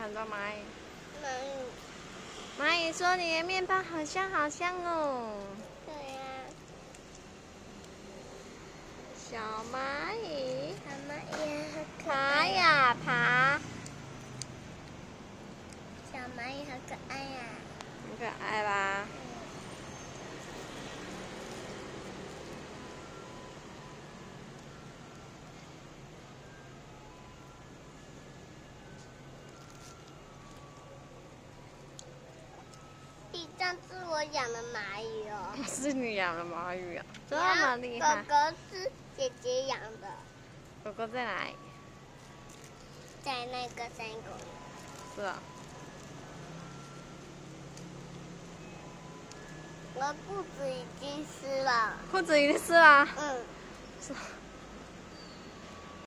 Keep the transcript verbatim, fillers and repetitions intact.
很多蚂蚁。 蚂蚁。 蚂蚁说：“你的面包好香，好香哦。” 对呀、啊。 小蚂蚁， 小蚂蚁好可爬爱呀爬。 小蚂蚁好可爱呀、啊。 很可爱吧？ 地上是我养的蚂蚁哦。 是你养的蚂蚁啊？这么厉害！ 狗狗是姐姐养的。 狗狗在哪里？ 在那个山沟里。 是啊。 我裤子已经湿了。 裤子已经湿了。 嗯。 是。